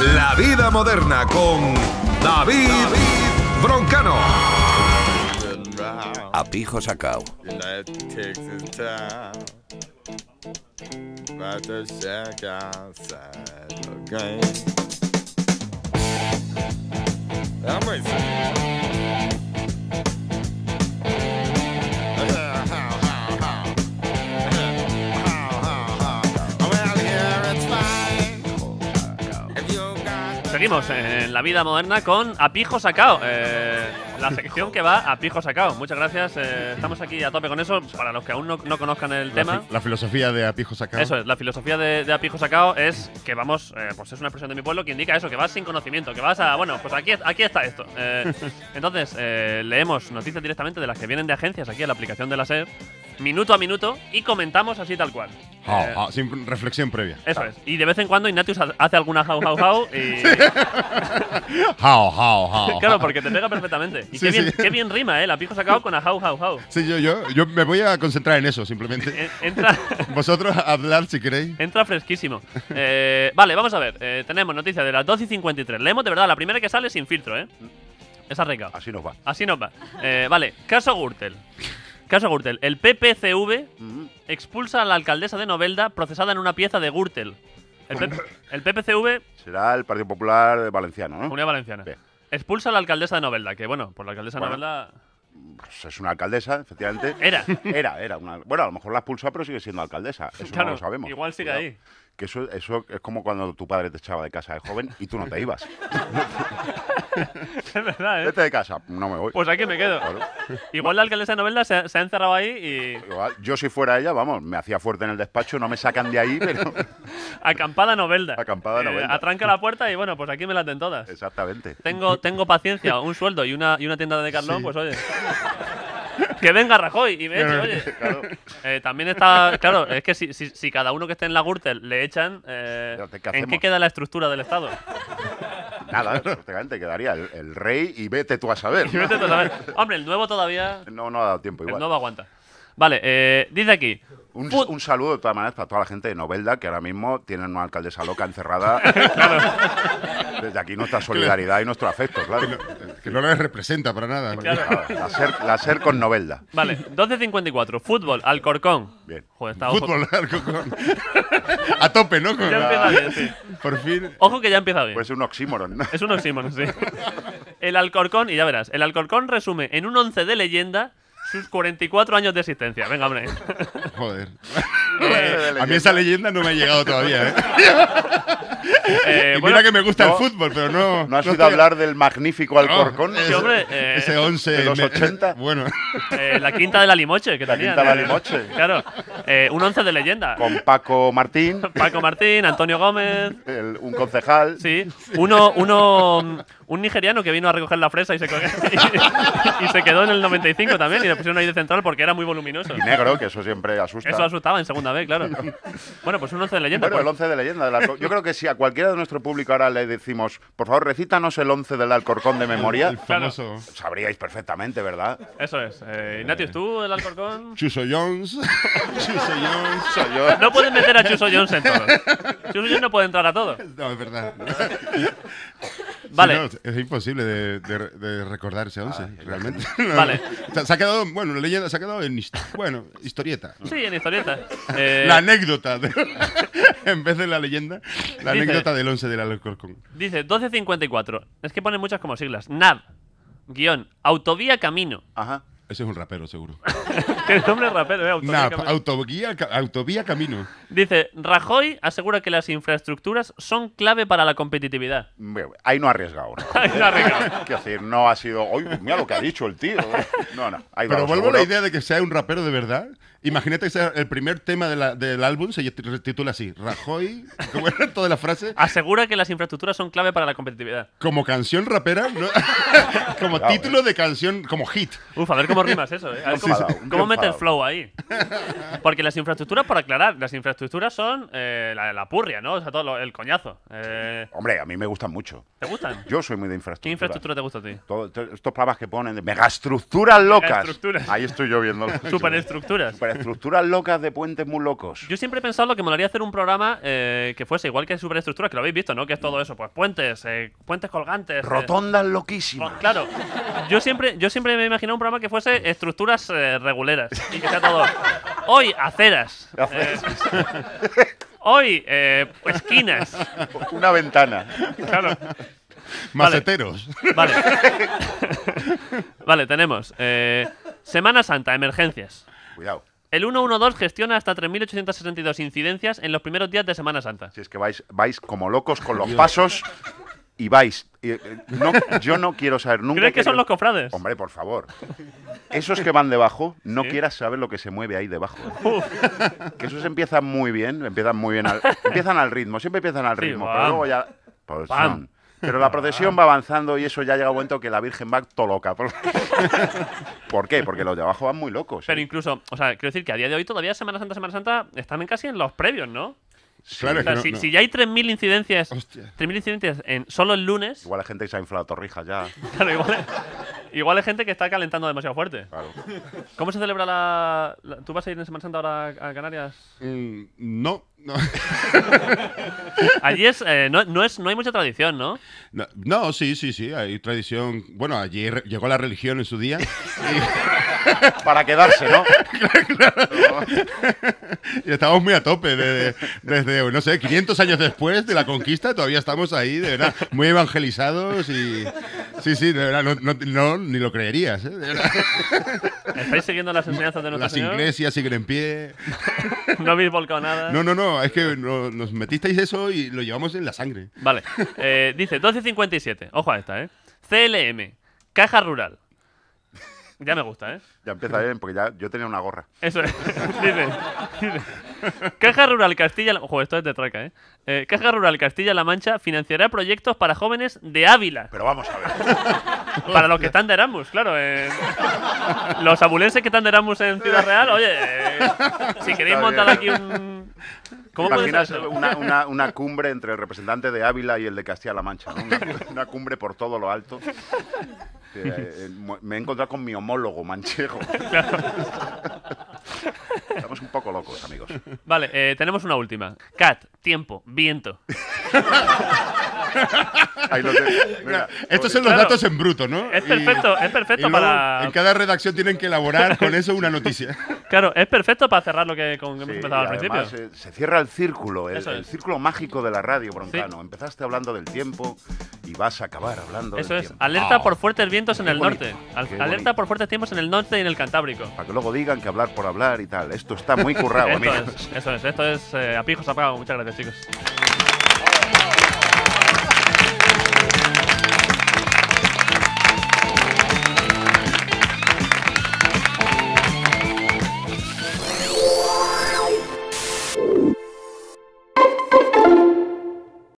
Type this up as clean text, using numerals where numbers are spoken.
La vida moderna con David Broncano. A pijo sacao. Seguimos en La vida moderna con A pijo sacao, la sección que va a pijo sacao. Muchas gracias, estamos aquí a tope con eso. Para los que aún no conozcan el tema, La filosofía de A pijo sacao. eso es, la filosofía de A pijo sacao es que vamos, pues es una expresión de mi pueblo que indica eso, que vas sin conocimiento, que vas a, bueno, pues aquí está esto. Entonces, leemos noticias directamente de las que vienen de agencias aquí en la aplicación de la SER, minuto a minuto, y comentamos así tal cual. Sin reflexión previa. Eso es. Y de vez en cuando Ignatius hace alguna jau y… How. Claro, porque te pega perfectamente. Y Sí, qué bien rima, la pijo sacao con a jau. Sí, yo me voy a concentrar en eso, simplemente. Entra, Vosotros hablad si queréis. entra fresquísimo. Vale, vamos a ver. Tenemos noticias de las 12:53. Leemos de verdad, la primera que sale sin filtro, Es arrancado. Así nos va. Así nos va. Vale, caso Gürtel. Caso Gürtel. El PPCV expulsa a la alcaldesa de Novelda procesada en una pieza de Gürtel. El PPCV, Será el Partido Popular Valenciano, ¿no? Comunidad Valenciana, Bien. expulsa a la alcaldesa de Novelda, que bueno, por la alcaldesa de Novelda… Pues es una alcaldesa, efectivamente. Era. Era una… Bueno, a lo mejor la ha expulsado, pero sigue siendo alcaldesa. Eso Claro, no lo sabemos. igual sigue Cuidado. ahí. Que eso es como cuando tu padre te echaba de casa de joven y tú no te ibas. Es verdad, Vete de casa, no me voy. Pues aquí me quedo. Claro. Igual la alcaldesa de Novelda se ha encerrado ahí y… Igual, yo si fuera ella, vamos, me hacía fuerte en el despacho, no me sacan de ahí, pero… Acampada Novelda. Acampada Novelda. Atranca la puerta y bueno, pues aquí me las den todas. Exactamente. Tengo paciencia, un sueldo y una tienda de Decathlon, pues oye… Que venga Rajoy y me eche, oye. Claro. También está… Claro, es que si cada uno que esté en la Gürtel le echan… ¿qué ¿en hacemos? qué queda la estructura del Estado? Nada, prácticamente quedaría el rey y vete tú a saber. Y vete tú a saber. Hombre, el nuevo todavía… No ha dado tiempo El igual. nuevo aguanta. Vale, dice aquí… Un saludo de todas maneras para toda la gente de Novelda que ahora mismo tienen una alcaldesa loca encerrada. Desde aquí nuestra solidaridad y nuestro afecto, claro. Que no les representa para nada. Claro. La SER con Novelda. Vale, 12:54. Fútbol, Alcorcón. Bien. Joder, está ojo. Fútbol a tope, ¿no? Ya empieza bien, sí. Por fin. Ojo que ya empieza bien. Puede ser un oxímoron, ¿no? Es un oxímoron, sí. El Alcorcón, y ya verás, el Alcorcón resume en un 11 de leyenda sus 44 años de existencia. Venga, hombre. Joder. A mí esa leyenda no me ha llegado todavía, Y bueno, mira que me gusta no, el fútbol, pero no. ¿No has oído estoy- hablar del magnífico Alcorcón? Sí, hombre, Ese 11 de los 80. Bueno. la quinta de la Limoche, que La tenían. quinta de la Limoche. Claro. Un 11 de leyenda. Con Paco Martín, Paco Martín, Antonio Gómez. un concejal. Sí. Un nigeriano que vino a recoger la fresa y se quedó en el 95 también y le pusieron ahí de central porque era muy voluminoso. Y negro, que eso siempre asusta. Eso asustaba en segunda vez, claro. Bueno, pues un 11 de leyenda. Bueno, el 11 de leyenda del Alcorcón. Yo creo que si a cualquiera de nuestro público ahora le decimos, por favor, recítanos el 11 del Alcorcón de memoria, El famoso sabríais perfectamente, ¿verdad? Eso es. Ignatius, ¿tú el Alcorcón? Chuso Jones. Chuso Jones. Soy yo. No puedes meter a Chuso Jones en todo. Chuso Jones no puede entrar a todo. No, es verdad. Vale. Sí, no, es imposible de recordar ese 11, realmente. Vale. Se ha quedado, bueno, la leyenda se ha quedado en historieta. Sí, en historieta. La anécdota. En vez de la leyenda, la Dice- anécdota del 11 del Alcorcón. Dice 12:54. Es que pone muchas como siglas. NAV. Guión. Autovía Camino. Ajá. Ese es un rapero, seguro. Qué nombre rapero, Autovía NAP, Camino. autovía Camino. Dice, Rajoy asegura que las infraestructuras son clave para la competitividad. Ahí no ha arriesgado. ¿no? Ay, no, Ricardo. Quiero decir, no ha sido, uy, mira lo que ha dicho el tío. No. Ha ido Pero a lo vuelvo a la seguro. idea de que sea un rapero de verdad. Imagínate que sea el primer tema del álbum, se titula así, Rajoy, como era toda la frase, Asegura que las infraestructuras son clave para la competitividad. como canción rapera, ¿no? Como Cuidado, título de canción, como hit. Uf, a ver cómo ¿Cómo rimas eso? A ver, Enfadado, ¿cómo mete el enfadado. flow ahí? Porque las infraestructuras, por aclarar, las infraestructuras son la purria, ¿no? O sea, el coñazo. Hombre, a mí me gustan mucho. ¿Te gustan? Yo soy muy de ¿Qué infraestructura. infraestructura te gusta a ti? Estos programas que ponen de megaestructuras locas. Megaestructuras. Ahí estoy yo viendo. Superestructuras. Superestructuras locas de puentes muy locos. Yo siempre he pensado lo que molaría hacer un programa que fuese igual que superestructuras, que lo habéis visto, ¿no? Que es todo eso, pues puentes, puentes colgantes. Rotondas loquísimas. Claro, yo siempre me he imaginado un programa que fuese estructuras reguleras y que sea todo. Hoy, aceras. Hoy, esquinas. Una ventana. Claro. Maceteros. Vale. Vale, tenemos. Semana Santa, emergencias. Cuidado. El 112 gestiona hasta 3.862 incidencias en los primeros días de Semana Santa. Si es que vais como locos con los pasos y vais. Yo no quiero saber nunca. ¿Crees que son los cofrades? Hombre, por favor. Esos que van debajo, no Sí. quieras saber lo que se mueve ahí debajo. Que esos empiezan muy bien, empiezan al ritmo, siempre empiezan al Sí, ritmo, bam. pero luego ya. Pues Bam. son. Pero la procesión va avanzando y eso ya llega un momento que la Virgen va todo loca. ¿Por qué? Porque los de abajo van muy locos. Pero incluso, o sea, quiero decir que a día de hoy todavía Semana Santa, están casi en los previos, ¿no? Claro, O es sea, que no- si ya hay 3.000 incidencias, Hostia. 3.000 incidencias solo el lunes, Igual hay gente que se ha inflado torrijas ya. claro, igual hay gente que está calentando demasiado fuerte. Claro. ¿Cómo se celebra ¿Tú vas a ir en Semana Santa ahora a Canarias? No. Allí no hay mucha tradición, ¿no? No, sí, hay tradición. Bueno, allí llegó la religión en su día. Para quedarse, ¿no? Y estamos muy a tope. Desde, no sé, 500 años después de la conquista, todavía estamos ahí, de verdad, muy evangelizados y. Sí, de verdad, ni lo creerías, ¿eh? De verdad. ¿Estáis siguiendo las enseñanzas de nuestro Las Señor? iglesias siguen en pie. ¿No habéis volcado nada? No, es que nos metisteis eso y lo llevamos en la sangre. Vale. Dice 12.57. Ojo a esta, ¿eh? CLM. Caja Rural. Ya me gusta, ¿eh? Ya empieza bien, porque ya yo tenía una gorra. Eso es. dice. Caja Rural Castilla... Ojo, esto es de traca, ¿eh? Caja Rural Castilla-La Mancha financiará proyectos para jóvenes de Ávila. Pero vamos a ver. Para los que están de Erasmus, claro. Los abulenses que están de Erasmus en Ciudad Real, oye, si queréis Está montar bien. aquí un... ¿Cómo puede Imaginas ser eso? una cumbre entre el representante de Ávila y el de Castilla-La Mancha, ¿no? Una cumbre por todo lo alto. Me he encontrado con mi homólogo manchego. Estamos un poco locos, amigos. Vale, tenemos una última. Cat, tiempo, viento. Ahí lo tengo. Mira, Estos son los Claro. datos en bruto, ¿no? Es Y- perfecto y luego, para... En cada redacción tienen que elaborar con eso una noticia. Claro, es perfecto para cerrar lo que hemos sí, empezado al y principio. además, se cierra el círculo, Eso el es. círculo mágico de la radio, Broncano. Sí. Empezaste hablando del tiempo y vas a acabar hablando Eso del es. tiempo. Alerta por fuertes vientos en Qué el bonito, norte. qué Alerta bonito. por fuertes tiempos en el norte y en el Cantábrico. Para que luego digan que hablar por hablar y tal. Esto está muy currado, Esto amigos. es, eso es. Esto es a pijos apagados. Muchas gracias, chicos.